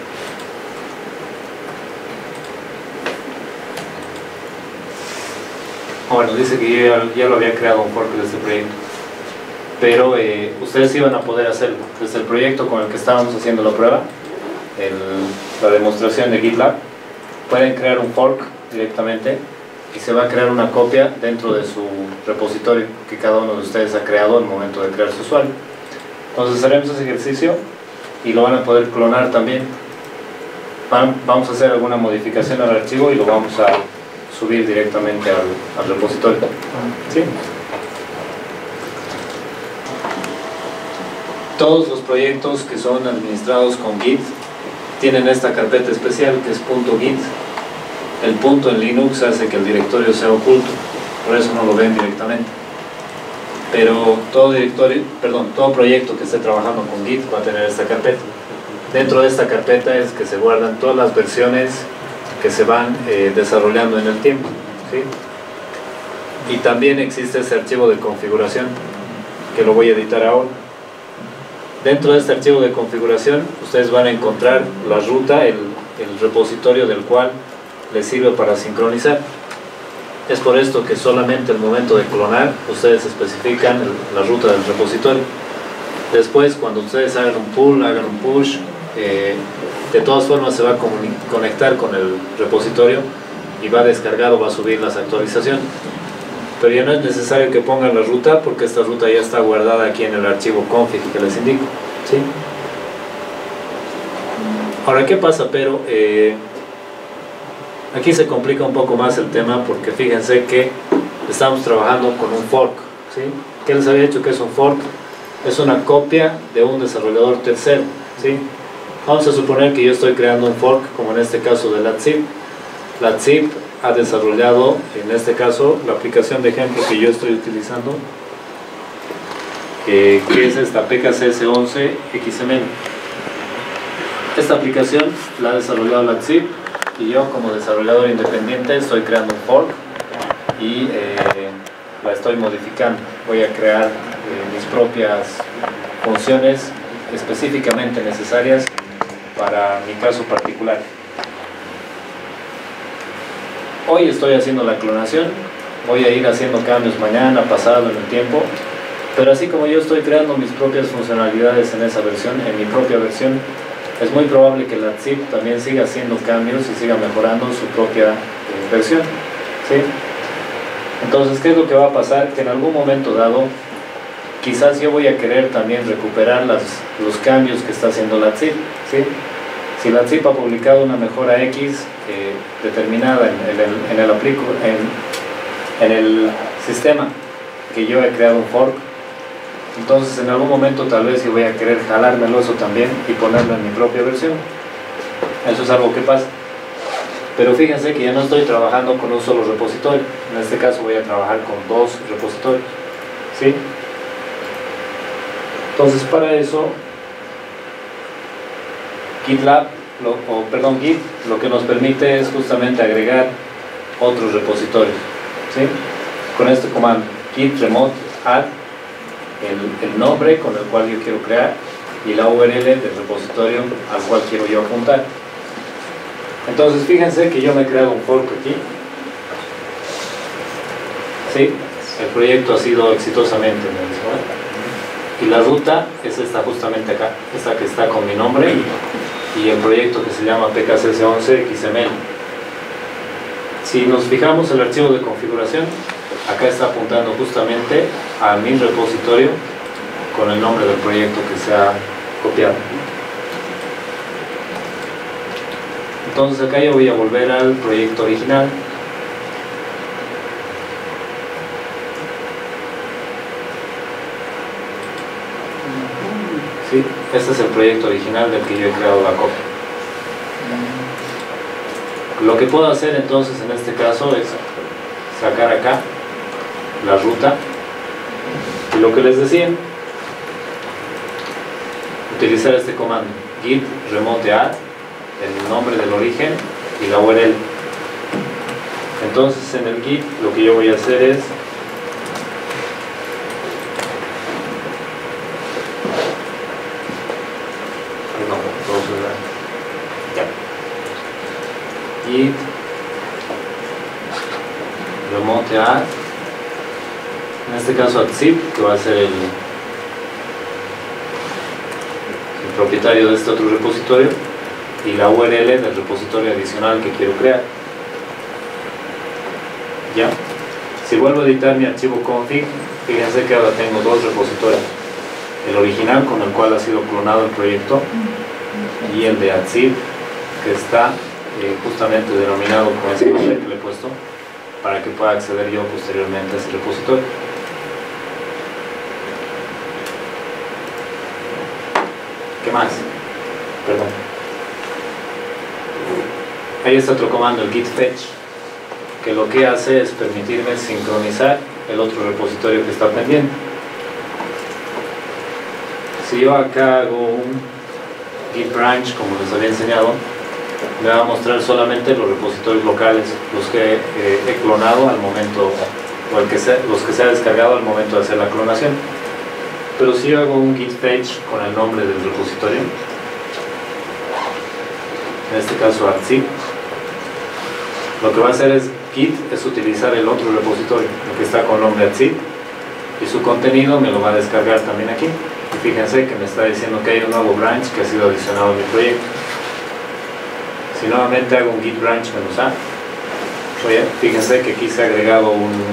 bueno, dice que yo ya lo había creado un fork de este proyecto, pero ustedes iban a poder hacerlo desde el proyecto con el que estábamos haciendo la prueba, la demostración de GitLab. Pueden crear un fork directamente y se va a crear una copia dentro de su repositorio que cada uno de ustedes ha creado al momento de crear su usuario. Entonces haremos ese ejercicio y lo van a poder clonar también. Vamos a hacer alguna modificación al archivo y lo vamos a subir directamente al repositorio. ¿Sí? Todos los proyectos que son administrados con Git tienen esta carpeta especial que es .git. El punto en Linux hace que el directorio sea oculto, por eso no lo ven directamente. Pero todo proyecto que esté trabajando con Git va a tener esta carpeta. Dentro de esta carpeta es que se guardan todas las versiones que se van desarrollando en el tiempo, ¿sí? Y también existe este archivo de configuración, que lo voy a editar ahora. Dentro de este archivo de configuración, ustedes van a encontrar la ruta, el repositorio del cual les sirve para sincronizar. Es por esto que solamente al momento de clonar, ustedes especifican la ruta del repositorio. Después, cuando ustedes hagan un pull, hagan un push, de todas formas se va a conectar con el repositorio y va a descargar o va a subir las actualizaciones. Pero ya no es necesario que pongan la ruta, porque esta ruta ya está guardada aquí en el archivo config que les indico, ¿sí? Ahora, ¿qué pasa? Pero aquí se complica un poco más el tema, porque fíjense que estamos trabajando con un fork, ¿sí? ¿Qué les había dicho que es un fork? Es una copia de un desarrollador tercero, ¿sí? Vamos a suponer que yo estoy creando un fork, como en este caso de LATZIP. LATZIP ha desarrollado, en este caso, la aplicación de ejemplo que yo estoy utilizando, que es esta PKCS11 XML. Esta aplicación la ha desarrollado LATZIP y yo, como desarrollador independiente, estoy creando un fork y la estoy modificando. Voy a crear mis propias funciones específicamente necesarias para mi caso particular. Hoy estoy haciendo la clonación, voy a ir haciendo cambios mañana, pasado, en el tiempo, pero así como yo estoy creando mis propias funcionalidades en esa versión, en mi propia versión, es muy probable que la ZIP también siga haciendo cambios y siga mejorando su propia versión, ¿sí? Entonces, ¿qué es lo que va a pasar? Que en algún momento dado, quizás yo voy a querer también recuperar los cambios que está haciendo la ZIP, ¿sí? Si la ZIP ha publicado una mejora X determinada en el sistema que yo he creado un fork, entonces en algún momento tal vez yo voy a querer jalármelo eso también y ponerlo en mi propia versión. Eso es algo que pasa. Pero fíjense que ya no estoy trabajando con un solo repositorio. En este caso voy a trabajar con 2 repositorios, ¿sí? Entonces, para eso GitLab, Git lo que nos permite es justamente agregar otros repositorios, ¿sí? Con este comando git remote add el nombre con el cual yo quiero crear y la URL del repositorio al cual quiero yo apuntar. Entonces, fíjense que yo me he creado un fork aquí, ¿sí? El proyecto ha sido exitosamente realizado. Y la ruta es esta justamente acá, esta que está con mi nombre y el proyecto que se llama PKCS11 XML. Si nos fijamos el archivo de configuración, acá está apuntando justamente a mi repositorio con el nombre del proyecto que se ha copiado. Entonces acá yo voy a volver al proyecto original. ¿Sí? Este es el proyecto original del que yo he creado la copia. Lo que puedo hacer entonces en este caso es sacar acá la ruta y lo que les decía, utilizar este comando git remote add el nombre del origen y la URL. Entonces en el git lo que yo voy a hacer es git remote add, en este caso AdZip, que va a ser el propietario de este otro repositorio, y la URL del repositorio adicional que quiero crear. ¿Ya? Si vuelvo a editar mi archivo config, fíjense que ahora tengo 2 repositorios, el original con el cual ha sido clonado el proyecto y el de AdZip, que está justamente denominado con ese nombre que le he puesto para que pueda acceder yo posteriormente a ese repositorio. ¿Qué más? Perdón. Ahí está otro comando, el git fetch, que lo que hace es permitirme sincronizar el otro repositorio que está pendiente. Si yo acá hago un git branch, como les había enseñado, me va a mostrar solamente los repositorios locales, los que he clonado al momento o los que se ha descargado al momento de hacer la clonación. Pero si yo hago un git fetch con el nombre del repositorio, en este caso artzip, lo que va a hacer es git es utilizar el otro repositorio, el que está con nombre artzip, y su contenido me lo va a descargar también aquí. Y fíjense que me está diciendo que hay un nuevo branch que ha sido adicionado a mi proyecto. Si nuevamente hago un git branch -a, fíjense que aquí se ha agregado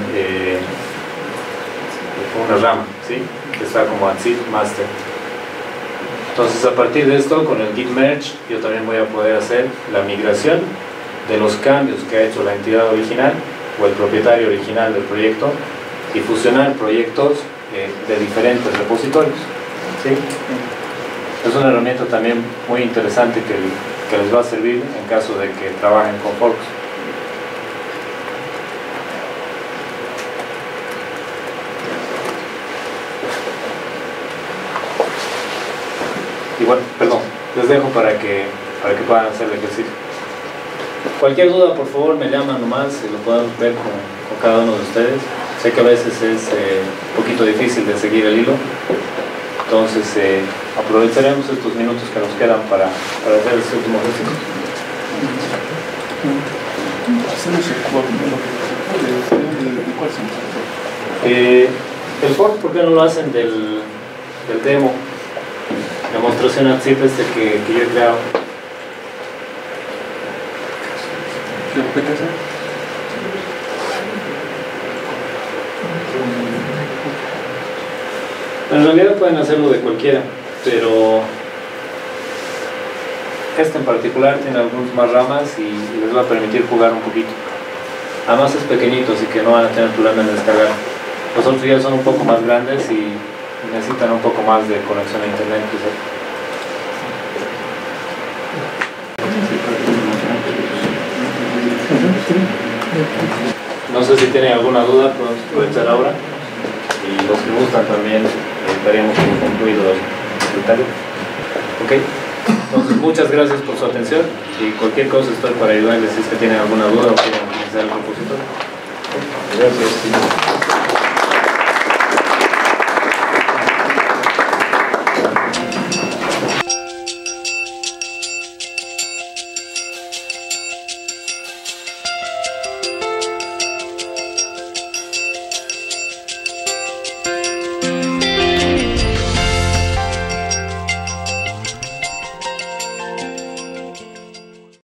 una rama, ¿sí? Que está como artzip master. Entonces, a partir de esto, con el git merge, yo también voy a poder hacer la migración de los cambios que ha hecho la entidad original o el propietario original del proyecto y fusionar proyectos de diferentes repositorios, ¿sí? Es una herramienta también muy interesante que les va a servir en caso de que trabajen con forks. Y bueno, perdón, les dejo para que puedan hacer el ejercicio. Cualquier duda, por favor, me llaman nomás y lo podemos ver con cada uno de ustedes. Sé que a veces es un poquito difícil de seguir el hilo, entonces aprovecharemos estos minutos que nos quedan para hacer este último ejercicio. El fork, ¿por qué no lo hacen del demo? Demostración artzip que yo he creado. En realidad pueden hacerlo de cualquiera, pero este en particular tiene algunas más ramas y les va a permitir jugar un poquito. Además es pequeñito, así que no van a tener problema en descargar. Los otros ya son un poco más grandes y necesitan un poco más de conexión a internet, quizás. No sé si tienen alguna duda, podemos aprovechar ahora. Y los que gustan también daríamos como concluido el detalle. Ok, entonces muchas gracias por su atención y cualquier cosa estoy para ayudarles si es que tienen alguna duda o quieren utilizar el repositorio. Gracias.